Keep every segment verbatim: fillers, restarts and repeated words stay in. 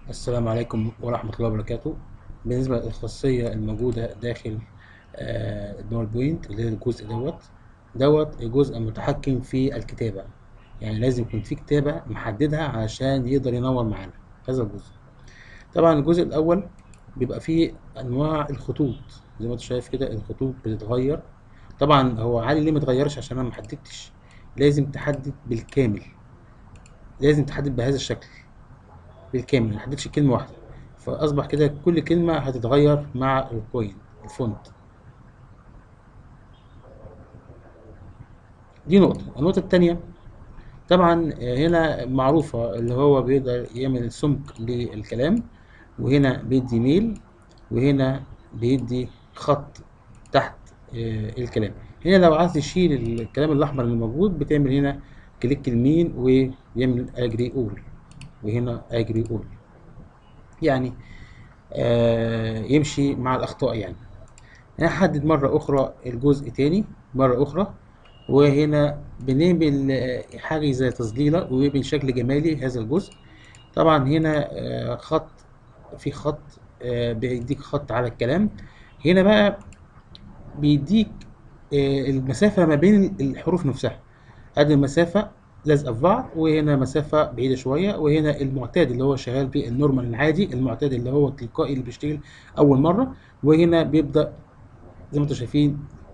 السلام عليكم ورحمة الله وبركاته. بالنسبة للخاصية الموجودة داخل آه، الباور بوينت اللي هي الجزء دوت دوت الجزء متحكم في الكتابة. يعني لازم يكون في كتابة محددها عشان يقدر ينور معانا هذا الجزء. طبعا الجزء الأول بيبقى فيه أنواع الخطوط، زي ما انت شايف كده الخطوط بتتغير. طبعا هو عالي ليه متغيرش؟ عشان أنا محددتش. لازم تحدد بالكامل، لازم تحدد بهذا الشكل بالكامل، محددش كلمة واحدة. فأصبح كده كل كلمة هتتغير مع الكوين الفونت. دي نقطة. النقطة التانية طبعا هنا معروفة اللي هو بيقدر يعمل سمك للكلام، وهنا بيدي ميل، وهنا بيدي خط تحت آه، الكلام. هنا لو عايز تشيل الكلام الأحمر اللي موجود بتعمل هنا كليك يمين ويعمل أجري أول، وهنا أجري أول، يعني آه يمشي مع الأخطاء يعني. هنحدد مرة أخرى الجزء تاني مرة أخرى، وهنا بنعمل آه، حاجة زي تظليلة وبشكل جمالي هذا الجزء. طبعا هنا آه، خط في خط آه، بيديك خط على الكلام. هنا بقى بيديك آه، المسافة ما بين الحروف نفسها. ادي المسافة لازقة في بعض، وهنا مسافة بعيدة شوية، وهنا المعتاد اللي هو شغال بيه النورمال العادي، المعتاد اللي هو التلقائي اللي بيشتغل أول مرة. وهنا بيبدأ زي ما انتم شايفين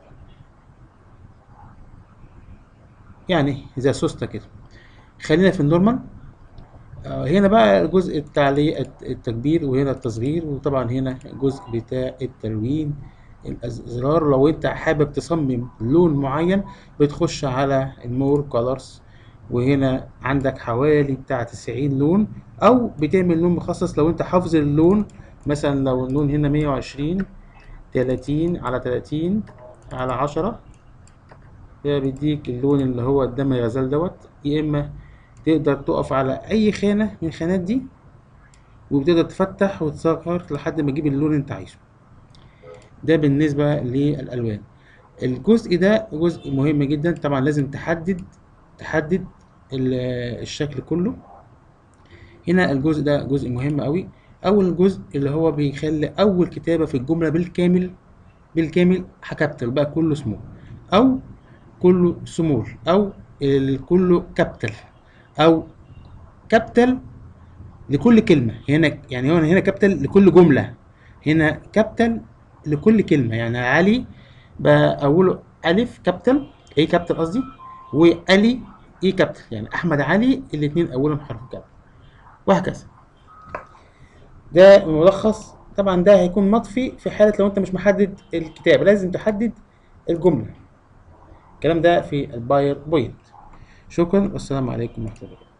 يعني زي سوسته كده. خلينا في النورمال. آه، هنا بقى الجزء بتاع اللي التكبير، وهنا التصغير، وطبعا هنا الجزء بتاع التلوين. الازرار لو انت حابب تصمم لون معين بتخش على المور كولرز، وهنا عندك حوالي بتاع تسعين لون، او بتعمل لون مخصص لو انت حافظ اللون. مثلا لو اللون هنا مية وعشرين، تلاتين على تلاتين على عشرة، ده بيديك اللون اللي هو الدم الغزال دوت. يا اما تقدر تقف على اي خانة من الخانات دي، وبتقدر تفتح وتصغر لحد ما تجيب اللون اللي انت عايزه. ده بالنسبة للألوان. الجزء ده جزء مهم جدا. طبعا لازم تحدد تحدد ال- الشكل كله. هنا الجزء ده جزء مهم قوي. اول جزء اللي هو بيخلي اول كتابة في الجملة بالكامل بالكامل كابيتال بقى، كله سمول، او كله سمول، او ال- كله كابيتال، او كابيتال لكل كلمة. هنا يعني هنا هنا كابيتال لكل جملة، هنا كابيتال لكل كلمة. يعني علي بقى أوله ألف كابيتال، إيه كابيتال قصدي، وألي إيه كابيتال، يعني أحمد علي الاتنين أولهم حرف كابيتال، وهكذا. ده ملخص. طبعا ده هيكون مطفي في حالة لو أنت مش محدد الكتاب، لازم تحدد الجملة. الكلام ده في الباير بوينت. شكرا والسلام عليكم ورحمة الله.